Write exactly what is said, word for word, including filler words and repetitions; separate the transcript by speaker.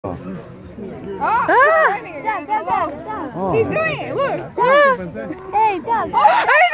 Speaker 1: Oh,
Speaker 2: ah!
Speaker 1: Jump, jump, jump, jump.
Speaker 2: He's doing it, look!
Speaker 1: Jump. Hey, jump, jump.